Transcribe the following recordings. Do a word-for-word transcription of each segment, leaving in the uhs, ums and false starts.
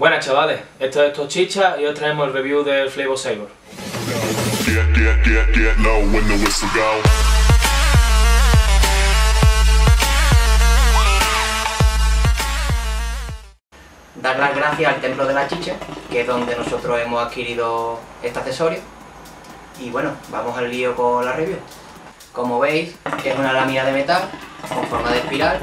Buenas chavales, esto es Tochicha y hoy traemos el review del Flavor Saver. Dar las gracias al Templo de la Chicha, que es donde nosotros hemos adquirido este accesorio. Y bueno, vamos al lío con la review. Como veis, es una lámina de metal con forma de espiral.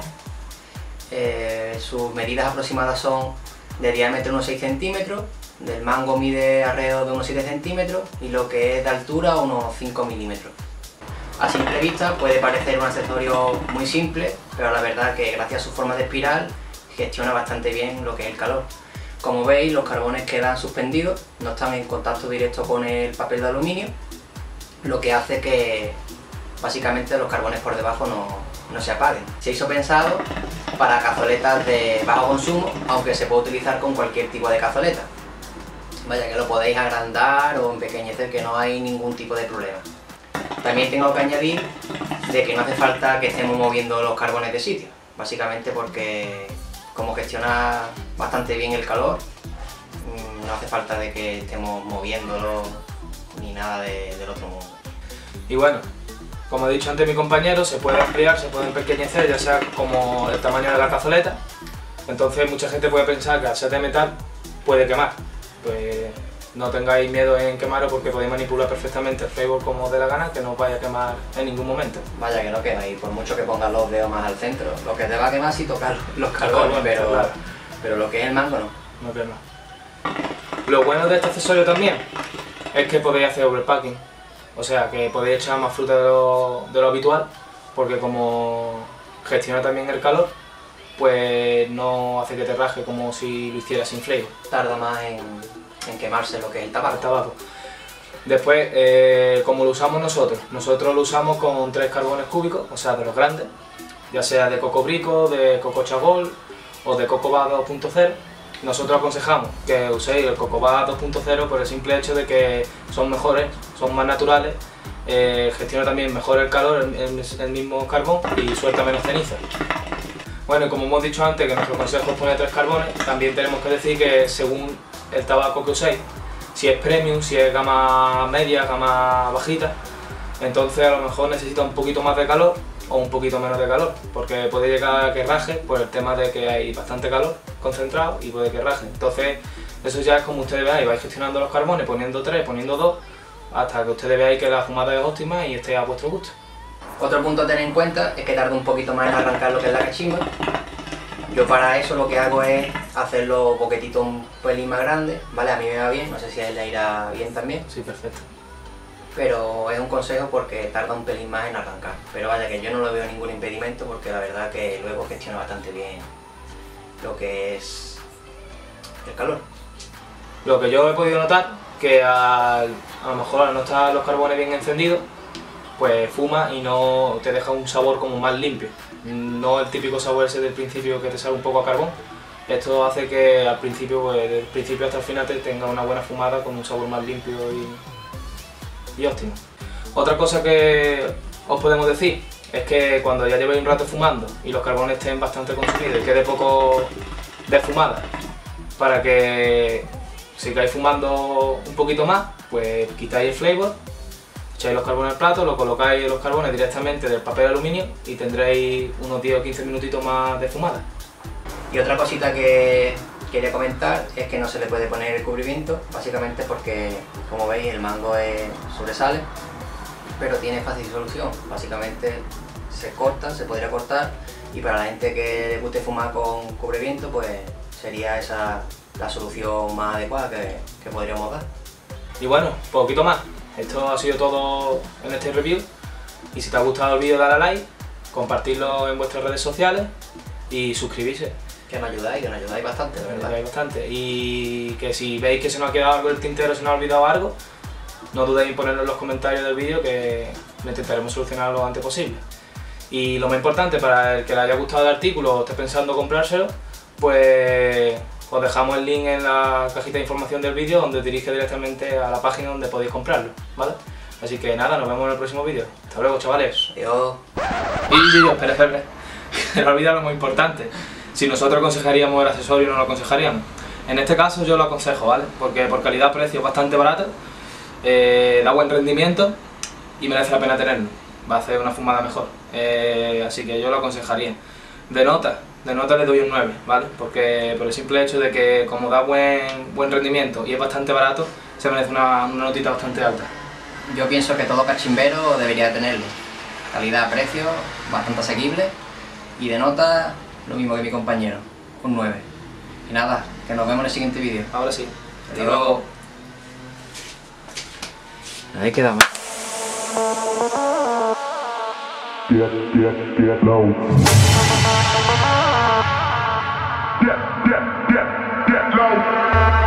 Eh, sus medidas aproximadas son de diámetro unos seis centímetros, del mango mide alrededor de unos siete centímetros y lo que es de altura unos cinco milímetros. A simple vista puede parecer un accesorio muy simple, pero la verdad que gracias a su forma de espiral gestiona bastante bien lo que es el calor. Como veis, los carbones quedan suspendidos, no están en contacto directo con el papel de aluminio, lo que hace que básicamente los carbones por debajo no, no se apaguen. Se hizo pensado para cazoletas de bajo consumo, aunque se puede utilizar con cualquier tipo de cazoleta. Vaya que lo podéis agrandar o empequeñecer, que no hay ningún tipo de problema. También tengo que añadir de que no hace falta que estemos moviendo los carbones de sitio, básicamente porque como gestiona bastante bien el calor, no hace falta de que estemos moviéndolo ni nada de, del otro mundo. Y bueno, como he dicho antes mi compañero, se puede ampliar, se puede empequeñecer, ya sea como el tamaño de la cazoleta. Entonces mucha gente puede pensar que al ser de metal puede quemar. Pues no tengáis miedo en quemarlo porque podéis manipular perfectamente el flavor como de la gana, que no os vaya a quemar en ningún momento. Vaya que no quema, y por mucho que pongas los dedos más al centro, lo que te va a quemar sí tocar los carbones, pero, claro. pero lo que es el mango no. No quema. Lo bueno de este accesorio también es que podéis hacer overpacking, o sea que podéis echar más fruta de lo, de lo habitual, porque como gestiona también el calor, pues no hace que te raje como si lo hicieras sin flavor. Tarda más en, en quemarse lo que es el tabaco. El tabaco. Después, eh, como lo usamos nosotros, nosotros lo usamos con tres carbones cúbicos, o sea de los grandes, ya sea de coco brico, de coco chagol o de cocoa dos punto cero. Nosotros aconsejamos que uséis el cocoa dos punto cero por el simple hecho de que son mejores, son más naturales, eh, gestiona también mejor el calor, el, el, el mismo carbón, y suelta menos ceniza. Bueno, y como hemos dicho antes que nuestro consejo es poner tres carbones, también tenemos que decir que según el tabaco que uséis, si es premium, si es gama media, gama bajita, entonces a lo mejor necesita un poquito más de calor o un poquito menos de calor, porque puede llegar a que raje por el tema de que hay bastante calor concentrado y puede que raje. Entonces eso ya es como ustedes veáis, vais gestionando los carbones, poniendo tres, poniendo dos, hasta que ustedes veáis que la fumada es óptima y esté a vuestro gusto. Otro punto a tener en cuenta es que tarda un poquito más en arrancar lo que es la cachimba. Yo para eso lo que hago es hacerlo boquetito un pelín más grande, ¿vale? A mí me va bien, no sé si a él le irá bien también. Sí, perfecto. Pero es un consejo porque tarda un pelín más en arrancar. Pero vaya que yo no lo veo ningún impedimento porque la verdad que luego gestiona bastante bien lo que es el calor. Lo que yo he podido notar, que al, a lo mejor al no estar los carbones bien encendidos, pues fuma y no te deja un sabor como más limpio. No el típico sabor ese del principio que te sabe un poco a carbón. Esto hace que al principio, pues, del principio hasta el final te tenga una buena fumada con un sabor más limpio y, y óptimo. Otra cosa que os podemos decir es que cuando ya llevéis un rato fumando y los carbones estén bastante consumidos y quede poco de fumada, para que sigáis fumando un poquito más, pues quitáis el flavor, echáis los carbones al plato, lo colocáis los carbones directamente del papel de aluminio y tendréis unos diez o quince minutitos más de fumada. Y otra cosita que quería comentar es que no se le puede poner el cubrimiento, básicamente porque, como veis, el mango es, sobresale, pero tiene fácil solución. Básicamente se corta, se podría cortar, y para la gente que le guste fumar con cubrimiento, pues sería esa la solución más adecuada que, que podríamos dar. Y bueno, poquito más. Esto ha sido todo en este review, y si te ha gustado el vídeo dale a like, compartirlo en vuestras redes sociales y suscribirse. Que nos ayudáis, que nos ayudáis bastante, de verdad. Nos ayudáis bastante. Y que si veis que se nos ha quedado algo del tintero, se nos ha olvidado algo, no dudéis en ponerlo en los comentarios del vídeo, que lo intentaremos solucionar lo antes posible. Y lo más importante, para el que le haya gustado el artículo o esté pensando comprárselo, pues os dejamos el link en la cajita de información del vídeo, donde dirige directamente a la página donde podéis comprarlo, ¿vale? Así que nada, nos vemos en el próximo vídeo. Hasta luego, chavales. Adiós. Y yo, espera, espera, que no olvidar lo muy importante. Si nosotros aconsejaríamos el accesorio, no lo aconsejaríamos. En este caso yo lo aconsejo, ¿vale? Porque por calidad-precio es bastante barato, eh, da buen rendimiento y merece la pena tenerlo. Va a hacer una fumada mejor, eh, así que yo lo aconsejaría. De nota, de nota le doy un nueve, ¿vale? Porque por el simple hecho de que como da buen, buen rendimiento y es bastante barato, se merece una, una notita bastante alta. Yo pienso que todo cachimbero debería tenerlo. Calidad-precio, bastante asequible, y de nota, lo mismo que mi compañero, un nueve. Y nada, que nos vemos en el siguiente vídeo. Ahora sí. Hasta luego. Ahí quedamos. Get, get, get low. Get, get, get, get low.